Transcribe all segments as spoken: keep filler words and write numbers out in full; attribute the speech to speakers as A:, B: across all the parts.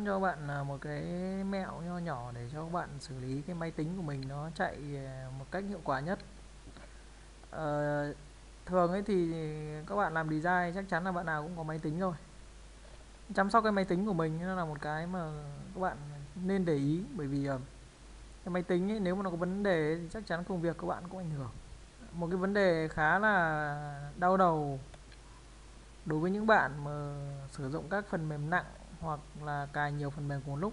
A: cho bạn à, một cái mẹo nho nhỏ để cho các bạn xử lý cái máy tính của mình nó chạy à, một cách hiệu quả nhất. Ờ, Thường ấy thì các bạn làm design chắc chắn là bạn nào cũng có máy tính rồi. Chăm sóc cái máy tính của mình nó là một cái mà các bạn nên để ý, bởi vì à, cái máy tính ấy, nếu mà nó có vấn đề ấy, thì chắc chắn công việc các bạn cũng ảnh hưởng. Một cái vấn đề khá là đau đầu đối với những bạn mà sử dụng các phần mềm nặng hoặc là cài nhiều phần mềm cùng lúc,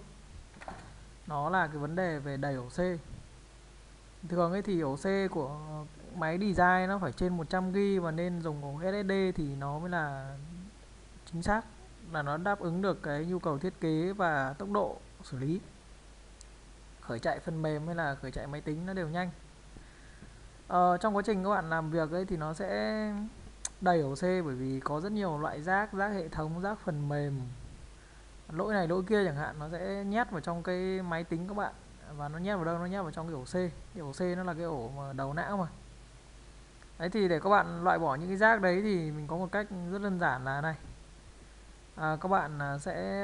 A: nó là cái vấn đề về đầy ổ C. Thường ấy thì ổ C của máy design nó phải trên một trăm gi-ga-bai và nên dùng ổ ét ét đê thì nó mới là chính xác, là nó đáp ứng được cái nhu cầu thiết kế và tốc độ xử lý, khởi chạy phần mềm hay là khởi chạy máy tính nó đều nhanh. Ờ, trong quá trình các bạn làm việc ấy thì nó sẽ đầy ổ C, bởi vì có rất nhiều loại rác, rác hệ thống, rác phần mềm, lỗi này lỗi kia chẳng hạn, nó sẽ nhét vào trong cái máy tính các bạn. Và nó nhét vào đâu? Nó nhét vào trong cái ổ C. Cái ổ C nó là cái ổ mà đầu não mà. Đấy, thì để các bạn loại bỏ những cái rác đấy thì mình có một cách rất đơn giản là này. À, các bạn sẽ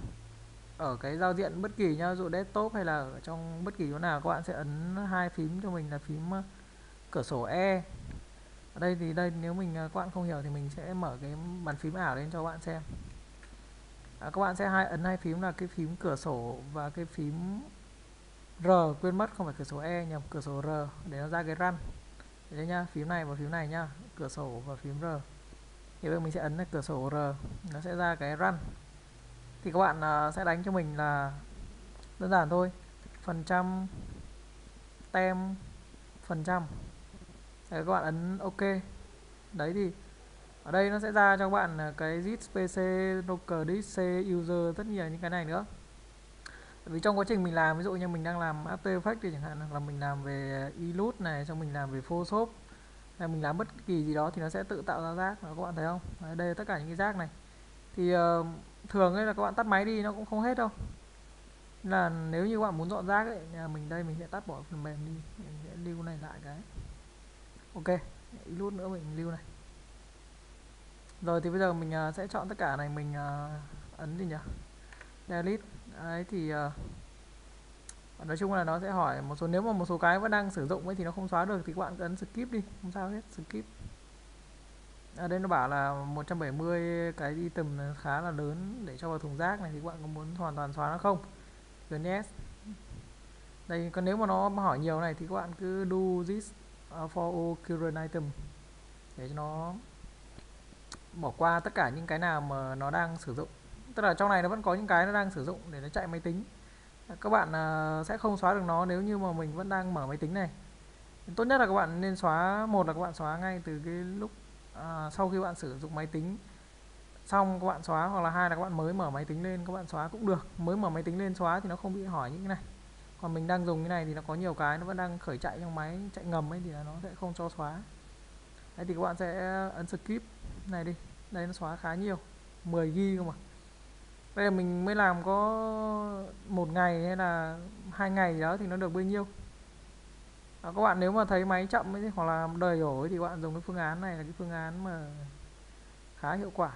A: ở cái giao diện bất kỳ nhá, dụ desktop hay là ở trong bất kỳ chỗ nào, các bạn sẽ ấn hai phím cho mình là phím cửa sổ E. Ở đây thì đây, nếu mình các bạn không hiểu thì mình sẽ mở cái bàn phím ảo lên cho các bạn xem. À, các bạn sẽ hai ấn hai phím là cái phím cửa sổ và cái phím R, quên mất không phải cửa sổ E, nhầm, cửa sổ R để nó ra cái run. Đấy nhá, phím này và phím này nhá, cửa sổ và phím R. Thì bây giờ mình sẽ ấn là cửa sổ R, nó sẽ ra cái run. Thì các bạn uh, sẽ đánh cho mình là đơn giản thôi, phần trăm tem phần trăm. Đấy, các bạn ấn OK. Đấy, thì ở đây nó sẽ ra cho các bạn cái zip pc, local disk, C, user, rất nhiều những cái này nữa. Vì trong quá trình mình làm, ví dụ như mình đang làm After Effects thì chẳng hạn, là mình làm về Illustrator này, xong mình làm về Photoshop, hay mình làm bất kỳ gì đó thì nó sẽ tự tạo ra rác. Đó, các bạn thấy không? Đấy, đây là tất cả những cái rác này. Thì uh, thường ấy là các bạn tắt máy đi nó cũng không hết đâu. Là nếu như các bạn muốn dọn rác ấy, nhà mình đây mình sẽ tắt bỏ phần mềm đi, mình sẽ lưu này lại cái. Ok, Illustrator nữa mình lưu này. Rồi thì bây giờ mình uh, sẽ chọn tất cả này, mình uh, ấn gì nhỉ? Delete. Đấy, thì uh, nói chung là nó sẽ hỏi một số, nếu mà một số cái vẫn đang sử dụng ấy thì nó không xóa được thì các bạn cứ ấn skip đi, không sao hết, skip. Ở đây nó bảo là một trăm bảy mươi cái item khá là lớn để cho vào thùng rác này, thì các bạn có muốn hoàn toàn xóa nó không? Gần yes. Đây, còn nếu mà nó hỏi nhiều này thì các bạn cứ do this for all current item để cho nó bỏ qua tất cả những cái nào mà nó đang sử dụng. Tức là trong này nó vẫn có những cái nó đang sử dụng để nó chạy máy tính. Các bạn uh, sẽ không xóa được nó nếu như mà mình vẫn đang mở máy tính này. Tốt nhất là các bạn nên xóa, một là các bạn xóa ngay từ cái lúc uh, sau khi bạn sử dụng máy tính xong các bạn xóa, hoặc là hai là các bạn mới mở máy tính lên các bạn xóa cũng được. Mới mở máy tính lên xóa thì nó không bị hỏi những cái này. Còn mình đang dùng cái này thì nó có nhiều cái nó vẫn đang khởi chạy trong máy chạy ngầm ấy thì nó sẽ không cho xóa. Đấy, thì các bạn sẽ ấn skip này đi. Đây nó xóa khá nhiều, mười gi-ga-bai cơ mà. Đây là mình mới làm có một ngày hay là hai ngày gì đó thì nó được bao nhiêu. À, các bạn nếu mà thấy máy chậm ấy, hoặc là đầy ổ ấy, thì các bạn dùng cái phương án này là cái phương án mà khá hiệu quả.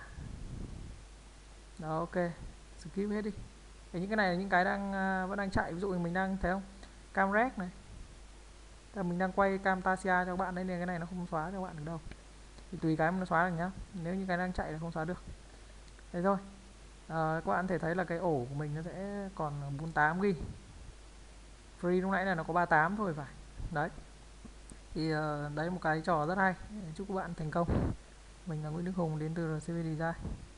A: Đó, ok, skip hết đi. Thì những cái này là những cái đang vẫn đang chạy, ví dụ mình đang thấy không, cam rec này, là mình đang quay Camtasia cho các bạn đấy, nên cái này nó không xóa cho các bạn được đâu. Thì tùy cái mà nó xóa được nhá, nếu như cái đang chạy là không xóa được. Thế thôi. À, các bạn thể thấy là cái ổ của mình nó sẽ còn bốn mươi tám gi-ga-bai. Free lúc nãy là nó có ba mươi tám thôi phải. Đấy. Thì uh, đấy là một cái trò rất hay. Chúc các bạn thành công. Mình là Nguyễn Đức Hùng đến từ rờ xê vê Design.